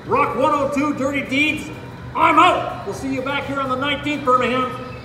Rock 102 Dirty Deeds, I'm out. We'll see you back here on the 19th, Birmingham.